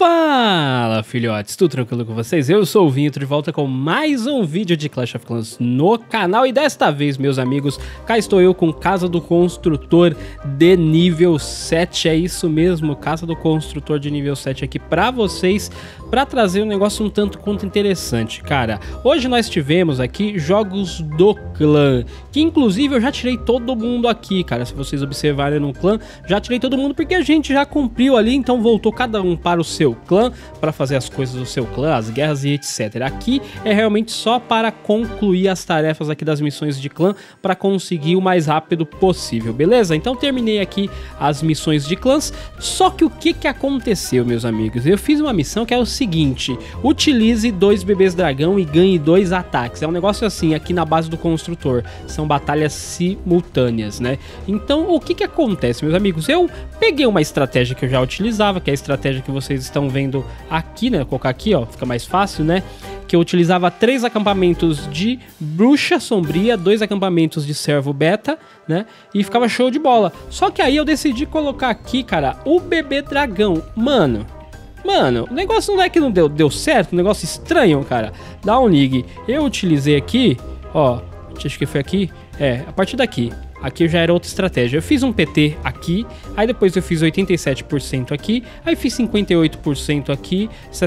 Fala, filhotes, tudo tranquilo com vocês? Eu sou o Vinho, de volta com mais um vídeo de Clash of Clans no canal. E desta vez, meus amigos, cá estou eu com Casa do Construtor de nível 7. É isso mesmo, Casa do Construtor de nível 7 aqui pra vocês, pra trazer um negócio um tanto quanto interessante. Cara, hoje nós tivemos aqui jogos do clã, que inclusive eu já tirei todo mundo aqui, cara. Se vocês observarem no clã, já tirei todo mundo porque a gente já cumpriu ali, então voltou cada um para o seu clã, para fazer as coisas do seu clã, as guerras e etc. Aqui é realmente só para concluir as tarefas aqui das missões de clã, para conseguir o mais rápido possível, beleza? Então terminei aqui as missões de clãs, só que o que aconteceu, meus amigos? Eu fiz uma missão que é o seguinte: utilize 2 bebês dragão e ganhe 2 ataques. É um negócio assim, aqui na base do construtor, são batalhas simultâneas, né? Então o que acontece, meus amigos? Eu peguei uma estratégia que eu já utilizava, que é a estratégia que vocês estão vendo aqui, né? Vou colocar aqui, ó, fica mais fácil, né? Que eu utilizava 3 acampamentos de bruxa sombria, 2 acampamentos de servo beta, né? E ficava show de bola. Só que aí eu decidi colocar aqui, cara, o bebê dragão. Mano, o negócio não é que não deu certo, um negócio estranho, cara. Dá um ligue. Eu utilizei aqui, ó, acho que foi aqui, a partir daqui. Aqui já era outra estratégia. Eu fiz um PT aqui, aí depois eu fiz 87% aqui, aí fiz 58% aqui,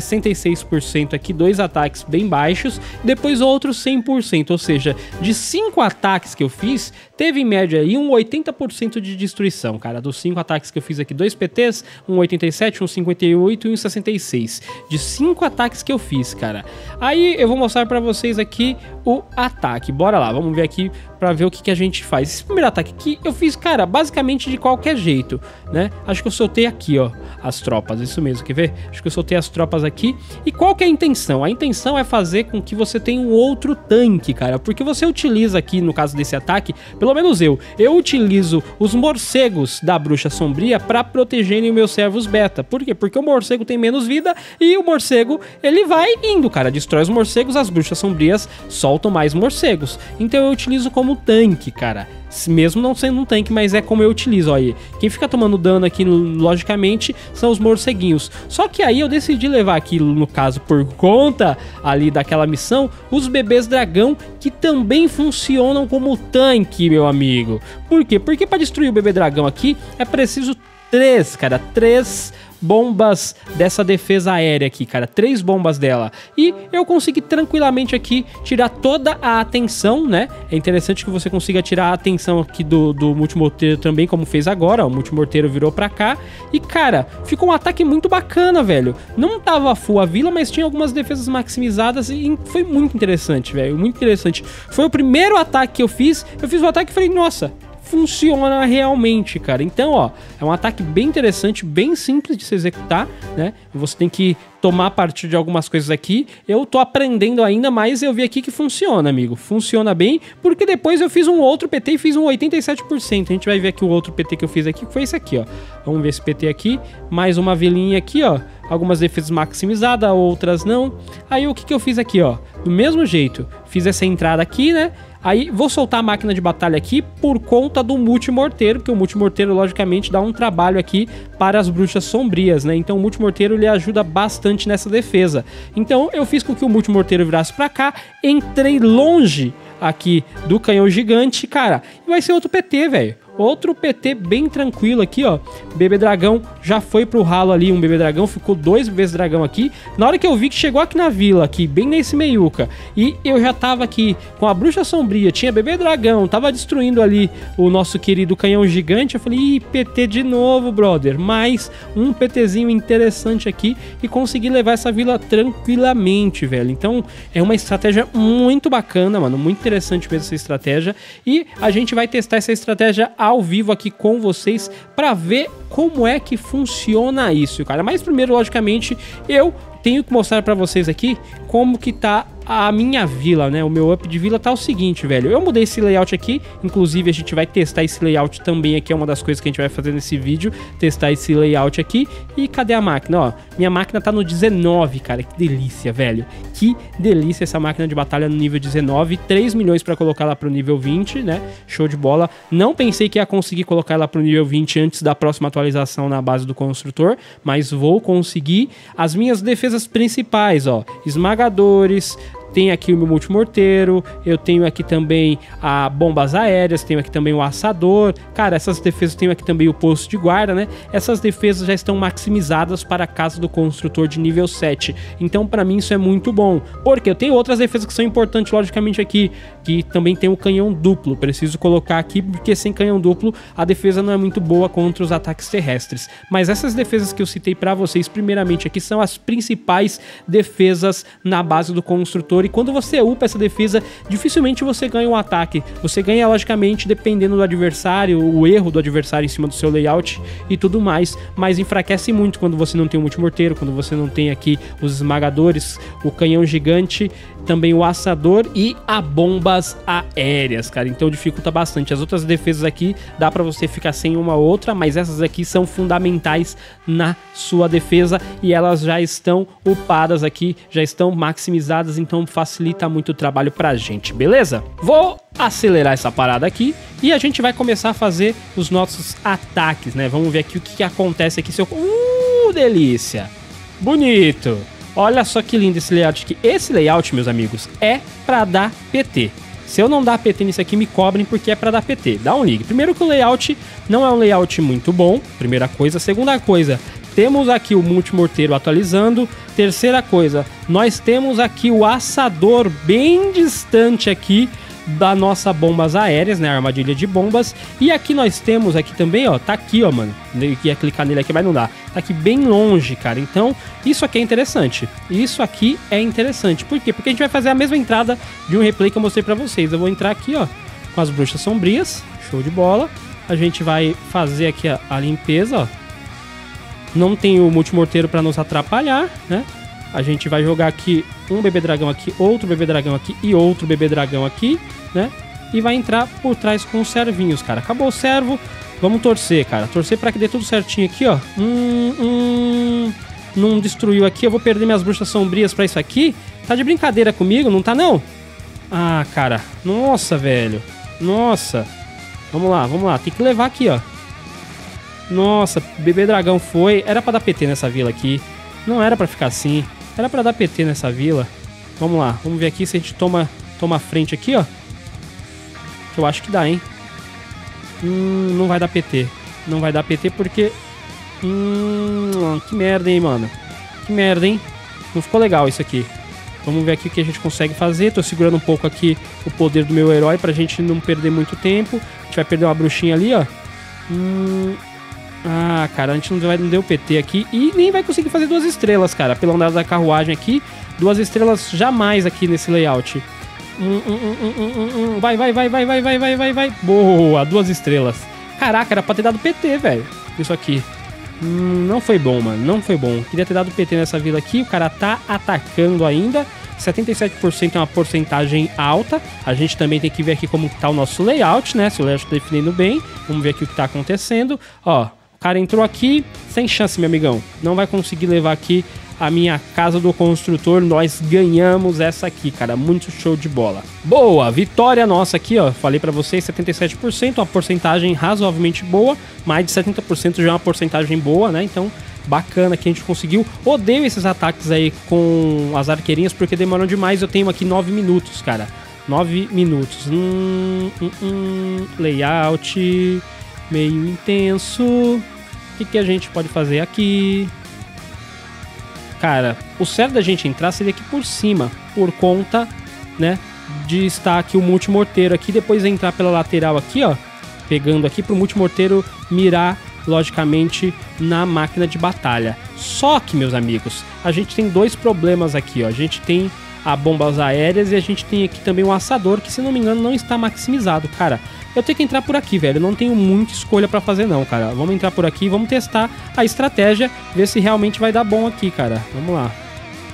66% aqui, 2 ataques bem baixos, depois outros 100%, ou seja, de 5 ataques que eu fiz, teve em média aí um 80% de destruição, cara. Dos 5 ataques que eu fiz aqui, 2 PTs, um 87, um 58 e um 66. De 5 ataques que eu fiz, cara. Aí eu vou mostrar pra vocês aqui o ataque. Bora lá, vamos ver aqui pra ver o que a gente faz. Esse primeiro ataque aqui eu fiz, cara, basicamente de qualquer jeito, né? Acho que eu soltei aqui, ó, as tropas, isso mesmo, quer ver? Acho que eu soltei as tropas aqui. E qual que é a intenção? A intenção é fazer com que você tenha um outro tanque, cara, porque você utiliza aqui, no caso desse ataque, pelo menos eu utilizo os morcegos da bruxa sombria pra protegerem os meus servos beta. Por quê? Porque o morcego tem menos vida e o morcego, ele vai indo, cara, destrói os morcegos, as bruxas sombrias soltam mais morcegos. Então eu utilizo como tanque, cara. Mesmo não sendo um tanque, mas é como eu utilizo, ó aí. Quem fica tomando dano aqui, logicamente, são os morceguinhos. Só que aí eu decidi levar aqui, no caso, por conta ali daquela missão, os bebês dragão, que também funcionam como tanque, meu amigo. Por quê? Porque para destruir o bebê dragão aqui, é preciso 3 bombas dessa defesa aérea aqui, cara, 3 bombas dela, e eu consegui tranquilamente aqui tirar toda a atenção, né? É interessante que você consiga tirar a atenção aqui do multimorteiro também, como fez agora, ó, o multimorteiro virou pra cá, e cara, ficou um ataque muito bacana, velho. Não tava full a vila, mas tinha algumas defesas maximizadas e foi muito interessante, velho, muito interessante. Foi o primeiro ataque que eu fiz o ataque e falei, nossa, funciona realmente, cara. Então, ó, é um ataque bem interessante, bem simples de se executar, né? Você tem que tomar partido de algumas coisas aqui. Eu tô aprendendo ainda, mas eu vi aqui que funciona, amigo. Funciona bem, porque depois eu fiz um outro PT e fiz um 87%. A gente vai ver aqui o outro PT que eu fiz aqui, que foi esse aqui, ó. Vamos ver esse PT aqui. Mais uma vilinha aqui, ó. Algumas defesas maximizadas, outras não. Aí o que eu fiz aqui, ó? Do mesmo jeito, fiz essa entrada aqui, né? Aí vou soltar a máquina de batalha aqui por conta do multimorteiro, porque o multimorteiro logicamente dá um trabalho aqui para as bruxas sombrias, né? Então o multimorteiro ele ajuda bastante nessa defesa. Então eu fiz com que o multimorteiro virasse para cá, entrei longe aqui do canhão gigante, cara, e vai ser outro PT, velho. Outro PT bem tranquilo aqui, ó. Bebê dragão já foi pro ralo ali, um bebê dragão, ficou 2 bebês dragão aqui. Na hora que eu vi que chegou aqui na vila, aqui, bem nesse meiuca, e eu já tava aqui com a bruxa sombria, tinha bebê dragão, tava destruindo ali o nosso querido canhão gigante, eu falei, ih, PT de novo, brother. Mais um PTzinho interessante aqui e consegui levar essa vila tranquilamente, velho. Então, é uma estratégia muito bacana, mano, muito interessante mesmo essa estratégia. E a gente vai testar essa estratégia ao vivo aqui com vocês para ver como é que funciona isso, cara. Mas primeiro, logicamente, eu tenho que mostrar pra vocês aqui como que tá a minha vila, né? O meu up de vila tá o seguinte, velho. Eu mudei esse layout aqui, inclusive a gente vai testar esse layout também aqui, é uma das coisas que a gente vai fazer nesse vídeo, testar esse layout aqui. E cadê a máquina? Ó, minha máquina tá no 19, cara, que delícia, velho. Que delícia essa máquina de batalha no nível 19, 3 milhões pra colocar ela pro nível 20, né? Show de bola. Não pensei que ia conseguir colocar ela pro nível 20 antes da próxima atualização na base do construtor, mas vou conseguir. As minhas defesas principais, ó, esmagadores, tem aqui o meu multimorteiro, eu tenho aqui também a bombas aéreas, tenho aqui também o assador. Cara, essas defesas, tenho aqui também o posto de guarda, né? Essas defesas já estão maximizadas para a casa do construtor de nível 7. Então, para mim, isso é muito bom. Porque eu tenho outras defesas que são importantes, logicamente, aqui, que também tem o canhão duplo. Preciso colocar aqui, porque sem canhão duplo, a defesa não é muito boa contra os ataques terrestres. Mas essas defesas que eu citei para vocês, primeiramente, aqui são as principais defesas na base do construtor. E quando você upa essa defesa, dificilmente você ganha um ataque. Você ganha, logicamente, dependendo do adversário, o erro do adversário em cima do seu layout e tudo mais. Mas enfraquece muito quando você não tem o multimorteiro, quando você não tem aqui os esmagadores, o canhão gigante, também o assador e a bombas aéreas, cara. Então dificulta bastante. As outras defesas aqui dá pra você ficar sem uma ou outra, mas essas aqui são fundamentais na sua defesa e elas já estão upadas aqui, já estão maximizadas, então facilita muito o trabalho pra gente, beleza? Vou acelerar essa parada aqui e a gente vai começar a fazer os nossos ataques, né? Vamos ver aqui o que acontece aqui. Delícia! Bonito! Olha só que lindo esse layout aqui. Esse layout, meus amigos, é pra dar PT. Se eu não dar PT nisso aqui, me cobrem porque é pra dar PT. Dá um ligue. Primeiro que o layout não é um layout muito bom, primeira coisa. Segunda coisa, temos aqui o multimorteiro atualizando. Terceira coisa, nós temos aqui o assador bem distante aqui da nossa bombas aéreas, né, a armadilha de bombas. E aqui nós temos aqui também, ó, tá aqui, ó, mano, eu ia clicar nele aqui, mas não dá, tá aqui bem longe, cara. Então, isso aqui é interessante, isso aqui é interessante. Por quê? Porque a gente vai fazer a mesma entrada de um replay que eu mostrei pra vocês. Eu vou entrar aqui, ó, com as bruxas sombrias, show de bola. A gente vai fazer aqui a limpeza, ó. Não tem o multimorteiro pra nos atrapalhar, né? A gente vai jogar aqui um bebê dragão aqui, outro bebê dragão aqui e outro bebê dragão aqui, né? E vai entrar por trás com os servinhos, cara. Acabou o servo, vamos torcer, cara. Torcer pra que dê tudo certinho aqui, ó. Não destruiu aqui, eu vou perder minhas bruxas sombrias pra isso aqui. Tá de brincadeira comigo, não tá não? Ah, cara, nossa, velho. Nossa. Vamos lá, tem que levar aqui, ó. Nossa, bebê dragão foi. Era pra dar PT nessa vila aqui. Não era pra ficar assim. Era pra dar PT nessa vila. Vamos lá, vamos ver aqui se a gente toma a frente aqui, ó. Que eu acho que dá, hein. Não vai dar PT. Não vai dar PT porque... que merda, hein, mano. Que merda, hein. Não ficou legal isso aqui. Vamos ver aqui o que a gente consegue fazer. Tô segurando um pouco aqui o poder do meu herói pra gente não perder muito tempo. A gente vai perder uma bruxinha ali, ó. Ah, cara, a gente não deu PT aqui e nem vai conseguir fazer 2 estrelas, cara. Pelo andar da carruagem aqui, 2 estrelas jamais aqui nesse layout. Vai. Boa, 2 estrelas. Caraca, era pra ter dado PT, velho. Isso aqui. Não foi bom, mano, não foi bom. Queria ter dado PT nessa vila aqui, o cara tá atacando ainda. 77% é uma porcentagem alta. A gente também tem que ver aqui como tá o nosso layout, né? Se o layout tá definindo bem. Vamos ver aqui o que tá acontecendo. Ó, o cara entrou aqui, sem chance, meu amigão. Não vai conseguir levar aqui a minha casa do construtor. Nós ganhamos essa aqui, cara. Muito show de bola. Boa, vitória nossa aqui, ó. Falei pra vocês, 77%, uma porcentagem razoavelmente boa. Mais de 70% já é uma porcentagem boa, né? Então, bacana que a gente conseguiu. Odeio esses ataques aí com as arqueirinhas porque demoram demais. Eu tenho aqui 9 minutos, cara. 9 minutos. Layout meio intenso. O que a gente pode fazer aqui? Cara, o certo da gente entrar seria aqui por cima, por conta, né, de estar aqui o multimorteiro aqui, depois entrar pela lateral aqui, ó, pegando aqui pro multimorteiro mirar, logicamente, na máquina de batalha. Só que, meus amigos, a gente tem 2 problemas aqui, ó. A gente tem a bombas aéreas e a gente tem aqui também o assador, que, se não me engano, não está maximizado, cara. Eu tenho que entrar por aqui, velho. Eu não tenho muita escolha pra fazer, não, cara. Vamos entrar por aqui, vamos testar a estratégia, ver se realmente vai dar bom aqui, cara. Vamos lá.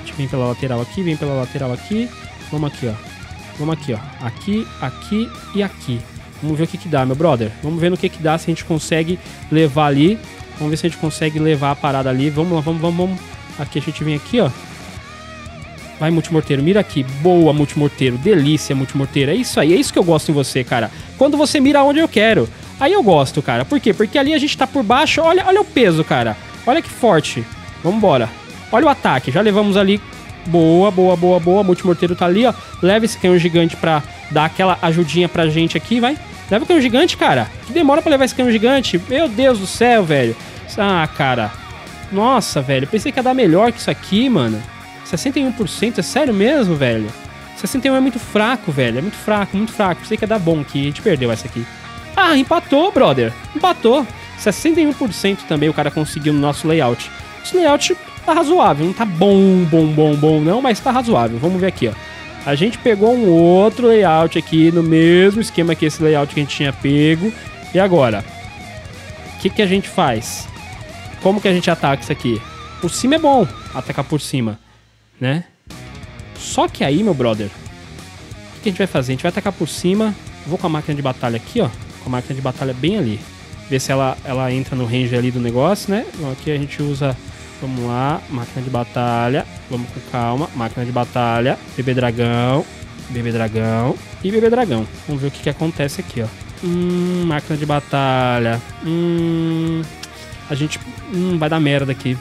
A gente vem pela lateral aqui, vem pela lateral aqui. Vamos aqui, ó. Vamos aqui, ó. Aqui, aqui e aqui. Vamos ver o que que dá, meu brother. Vamos ver no que dá, se a gente consegue levar ali. Vamos ver se a gente consegue levar a parada ali. Vamos lá, vamos. Aqui a gente vem aqui, ó. Vai, multimorteiro, mira aqui. Boa, multimorteiro. Delícia, multimorteiro. É isso aí, é isso que eu gosto em você, cara. Quando você mira onde eu quero. Aí eu gosto, cara. Por quê? Porque ali a gente tá por baixo. Olha o peso, cara. Olha que forte. Vambora. Olha o ataque. Já levamos ali. Boa, boa, boa, boa. Multimorteiro tá ali, ó. Leva esse canhão gigante pra dar aquela ajudinha pra gente aqui, vai. Leva o canhão gigante, cara. Que demora pra levar esse canhão gigante. Meu Deus do céu, velho. Ah, cara. Nossa, velho. Pensei que ia dar melhor que isso aqui, mano. 61%, é sério mesmo, velho? 61 é muito fraco, velho. É muito fraco, muito fraco. Pensei que ia dar bom aqui. A gente perdeu essa aqui. Ah, empatou, brother. Empatou. 61% também o cara conseguiu no nosso layout. Esse layout tá razoável. Não tá bom, não, mas tá razoável. Vamos ver aqui, ó. A gente pegou um outro layout aqui, no mesmo esquema que esse layout que a gente tinha pego. E agora? O que a gente faz? Como que a gente ataca isso aqui? Por cima é bom atacar por cima, né? Só que aí, meu brother, o que a gente vai fazer? A gente vai atacar por cima. Vou com a máquina de batalha aqui, ó. Com a máquina de batalha bem ali. Ver se ela entra no range ali do negócio, né? Então, aqui a gente usa... Vamos lá, máquina de batalha. Vamos com calma. Máquina de batalha. Bebê dragão. Bebê dragão. E bebê dragão. Vamos ver o que acontece aqui, ó. Máquina de batalha. A gente... vai dar merda aqui.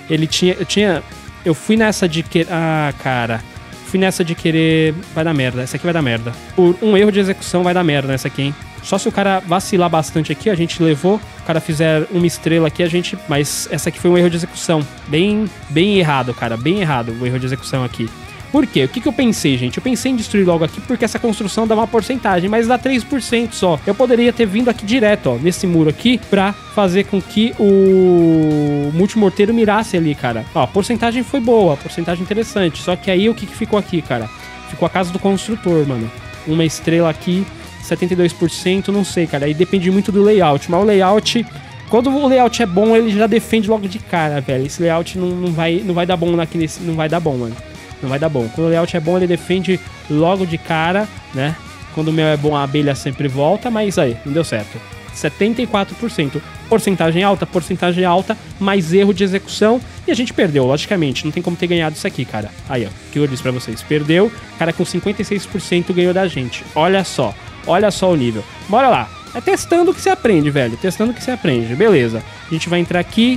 Eu fui nessa de querer... Ah, cara. Fui nessa de querer... Vai dar merda. Essa aqui vai dar merda. Por um erro de execução vai dar merda nessa aqui, hein? Só se o cara vacilar bastante aqui, a gente levou. O cara fizer uma estrela aqui, a gente... Mas essa aqui foi um erro de execução. Bem errado, cara. Bem errado o erro de execução aqui. Por quê? O que eu pensei, gente? Eu pensei em destruir logo aqui porque essa construção dá uma porcentagem, mas dá 3% só. Eu poderia ter vindo aqui direto, ó, nesse muro aqui, pra fazer com que o multimorteiro mirasse ali, cara. Ó, a porcentagem foi boa, a porcentagem interessante. Só que aí o que ficou aqui, cara? Ficou a casa do construtor, mano. Uma estrela aqui, 72%, não sei, cara. Aí depende muito do layout, mas o layout... Quando o layout é bom, ele já defende logo de cara, velho. Esse layout não vai dar bom aqui nesse... Não vai dar bom, mano. Não vai dar bom. Quando o layout é bom, ele defende logo de cara, né? Quando o mel é bom, a abelha sempre volta, mas aí, não deu certo. 74%. Porcentagem alta, mais erro de execução. E a gente perdeu, logicamente. Não tem como ter ganhado isso aqui, cara. Aí, ó, que eu disse pra vocês. Perdeu, o cara com 56% ganhou da gente. Olha só o nível. Bora lá. É testando que se aprende, velho. Testando que se aprende. Beleza. A gente vai entrar aqui.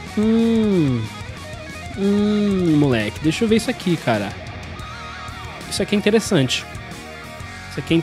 Moleque, deixa eu ver isso aqui, cara. Isso aqui é interessante. Isso aqui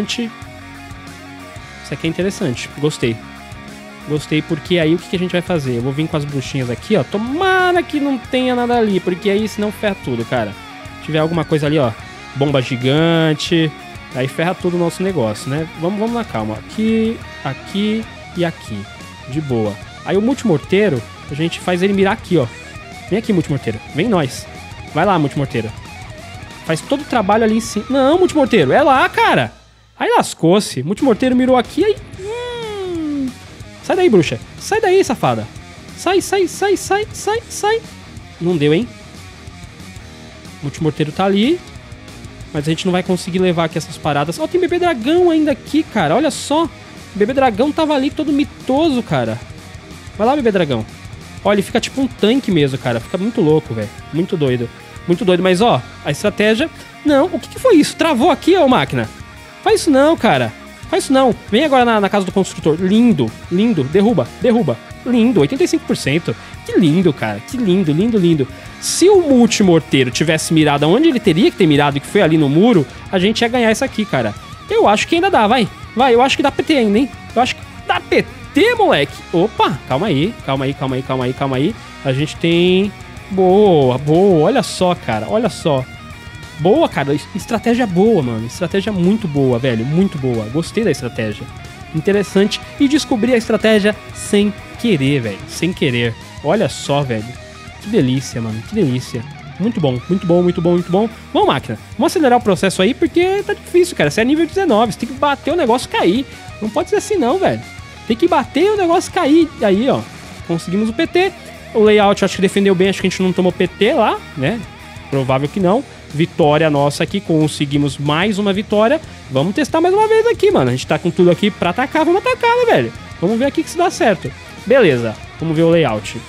é interessante. Gostei, porque aí o que a gente vai fazer? Eu vou vir com as bruxinhas aqui, ó. Tomara que não tenha nada ali, porque aí senão ferra tudo, cara. Se tiver alguma coisa ali, ó. Bomba gigante. Aí ferra tudo o nosso negócio, né? Vamos na calma. Aqui e aqui. De boa. Aí o multimorteiro, a gente faz ele mirar aqui, ó. Vem aqui, multimorteiro. Vem nós. Vai lá, multimorteiro. Faz todo o trabalho ali em cima. Não, multimorteiro. É lá, cara. Aí lascou-se. Multimorteiro mirou aqui. Aí... Sai daí, bruxa. Sai daí, safada. Sai. Não deu, hein? Multimorteiro tá ali. Mas a gente não vai conseguir levar aqui essas paradas. Ó, tem bebê dragão ainda aqui, cara. Olha só. O bebê dragão tava ali todo mitoso, cara. Vai lá, bebê dragão. Ó, ele fica tipo um tanque mesmo, cara. Fica muito louco, velho. Muito doido. Muito doido. Mas, ó, a estratégia... Não, o que foi isso? Travou aqui, ó, máquina. Faz isso não, cara. Faz isso não. Vem agora na casa do construtor. Lindo. Derruba. Lindo. 85%. Que lindo, cara. Que lindo. Se o multimorteiro tivesse mirado onde ele teria que ter mirado, que foi ali no muro, a gente ia ganhar isso aqui, cara. Eu acho que ainda dá, vai. Eu acho que dá PT ainda, hein. Eu acho que dá PT, moleque. Opa, calma aí. A gente tem... Boa. Olha só, cara. Boa, cara. Estratégia boa, mano. Estratégia muito boa, velho. Muito boa. Gostei da estratégia. Interessante. E descobri a estratégia sem querer, velho. Sem querer. Olha só, velho. Que delícia, mano. Que delícia. Muito bom. Vamos, máquina. Vamos acelerar o processo aí, porque tá difícil, cara. Você é nível 19. Você tem que bater o negócio cair. Não pode ser assim, não, velho. Tem que bater e o negócio cair. Aí, ó. Conseguimos o PT. O layout, acho que defendeu bem. Acho que a gente não tomou PT lá, né? provável que não. Vitória nossa aqui, conseguimos mais uma vitória. Vamos testar mais uma vez aqui, mano. A gente tá com tudo aqui pra atacar, vamos atacar, né, velho? Vamos ver aqui que se dá certo. Beleza, vamos ver o layout.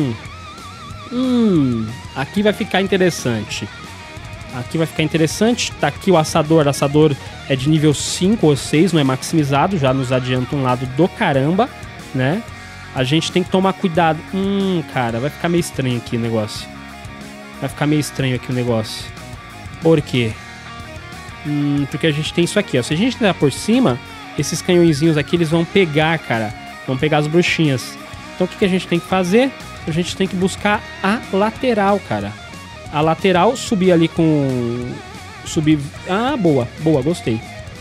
Aqui vai ficar interessante. Aqui vai ficar interessante. Tá aqui o assador. O assador é de nível 5 ou 6, não é maximizado. Já nos adianta um lado do caramba, né? A gente tem que tomar cuidado. Cara, vai ficar meio estranho aqui o negócio. Vai ficar meio estranho aqui o negócio. Por quê? Porque a gente tem isso aqui, ó. Se a gente entrar por cima, esses canhõezinhos aqui, eles vão pegar, cara. Vão pegar as bruxinhas. Então o que a gente tem que fazer? A gente tem que buscar a lateral, cara. A lateral, subir ali com... Subir... boa, gostei.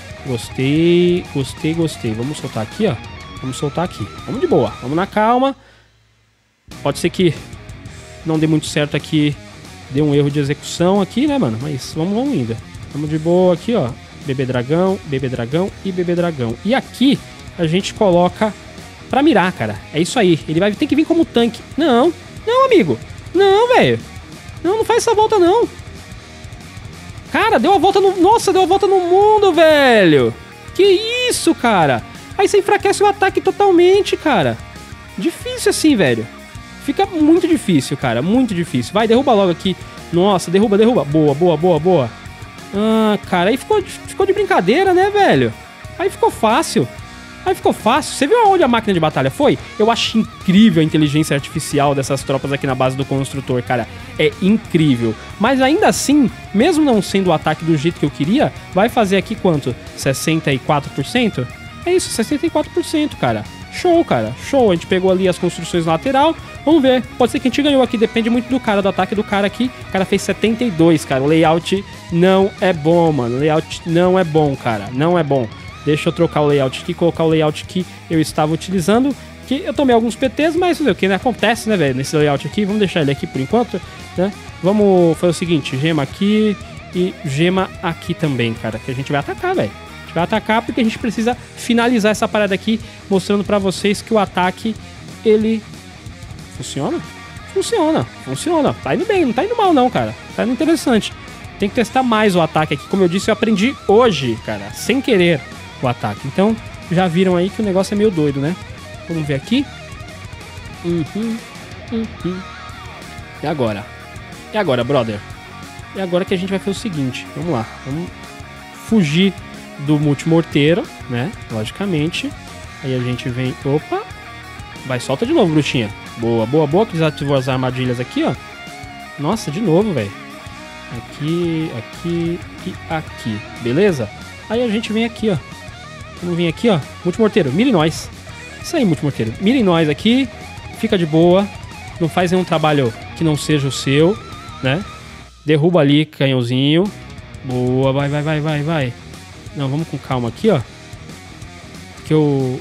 Gostei. Vamos soltar aqui, ó. Vamos soltar aqui. Vamos de boa, vamos na calma. Pode ser que não dê muito certo aqui. Deu um erro de execução aqui, né, mano? Mas vamos indo. Vamos de boa aqui, ó. Bebê dragão e bebê dragão. E aqui a gente coloca pra mirar, cara. É isso aí. Ele vai ter que vir como tanque. Não, amigo. Não, velho. Não faz essa volta, não. Cara, deu a volta no... Nossa, deu a volta no mundo, velho. Que isso, cara? Aí você enfraquece o ataque totalmente, cara. Difícil assim, velho. Fica muito difícil, cara. Muito difícil. Vai, derruba logo aqui. Nossa, derruba. Boa. Cara, aí ficou de brincadeira, né, velho? Aí ficou fácil. Você viu aonde a máquina de batalha foi? Eu acho incrível a inteligência artificial dessas tropas aqui na base do construtor, cara. É incrível. Mas ainda assim, mesmo não sendo o ataque do jeito que eu queria, vai fazer aqui quanto? 64%? É isso, 64%, cara. Show, cara. Show. A gente pegou ali as construções lateral. Vamos ver. Pode ser que a gente ganhou aqui. Depende muito do cara, do ataque do cara aqui. O cara fez 72, cara. O layout não é bom, mano. O layout não é bom, cara. Não é bom. Deixa eu trocar o layout aqui, colocar o layout que eu estava utilizando. Que eu tomei alguns PTs, mas não sei o que, né? Acontece, né, velho? Nesse layout aqui. Vamos deixar ele aqui por enquanto, né? Vamos fazer o seguinte. Gema aqui e gema aqui também, cara. Que a gente vai atacar, velho. Vai atacar porque a gente precisa finalizar essa parada aqui, mostrando pra vocês que o ataque, ele... Funciona? Funciona. Tá indo bem, não tá indo mal não, cara. Tá indo interessante. Tem que testar mais o ataque aqui. Como eu disse, eu aprendi hoje, cara, sem querer o ataque. Então, já viram aí que o negócio é meio doido, né? Vamos ver aqui. E agora? E agora, brother? E agora que a gente vai fazer o seguinte. Vamos lá. Vamos fugir do multimorteiro, né? Logicamente. Aí a gente vem... Opa! Vai, solta de novo, bruxinha. Boa. Que desativou as armadilhas aqui, ó. Nossa, de novo, velho. Aqui e aqui. Beleza? Aí a gente vem aqui, ó. Vamos vir aqui, ó. Multimorteiro, mire nós. Isso aí, multimorteiro. Mire nós aqui. Fica de boa. Não faz nenhum trabalho que não seja o seu, né? Derruba ali, canhãozinho. Boa, vai. Não, vamos com calma aqui, ó. Que eu...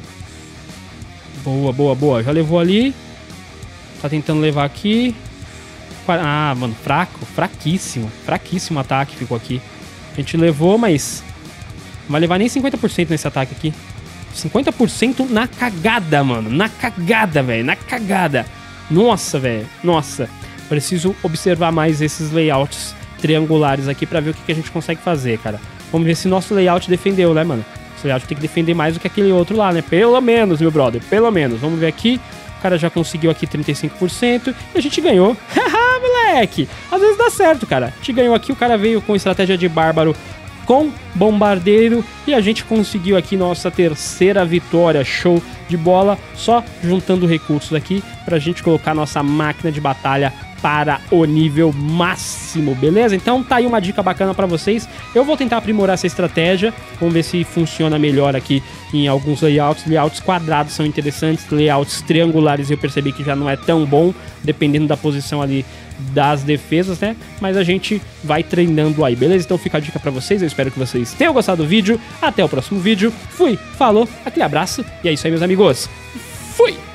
Boa. Já levou ali. Tá tentando levar aqui. Mano, fraquíssimo. Fraquíssimo ataque ficou aqui. A gente levou, mas... Não vai levar nem 50% nesse ataque aqui. 50% na cagada, mano. Na cagada, velho. Na cagada. Nossa, velho. Nossa. Preciso observar mais esses layouts triangulares aqui pra ver o que a gente consegue fazer, cara. Vamos ver se nosso layout defendeu, né, mano? Esse layout tem que defender mais do que aquele outro lá, né? Pelo menos, meu brother. Pelo menos. Vamos ver aqui. O cara já conseguiu aqui 35% e a gente ganhou. Haha, moleque! Às vezes dá certo, cara. A gente ganhou aqui, o cara veio com estratégia de bárbaro com bombardeiro e a gente conseguiu aqui nossa terceira vitória. Show de bola. Só juntando recursos aqui pra gente colocar nossa máquina de batalha para o nível máximo, beleza? Então tá aí uma dica bacana para vocês. Eu vou tentar aprimorar essa estratégia. Vamos ver se funciona melhor aqui em alguns layouts. Layouts quadrados são interessantes, layouts triangulares eu percebi que já não é tão bom, dependendo da posição ali das defesas, né? Mas a gente vai treinando aí, beleza? Então fica a dica pra vocês, eu espero que vocês tenham gostado do vídeo. Até o próximo vídeo. Fui, falou, aquele abraço e é isso aí, meus amigos. Fui!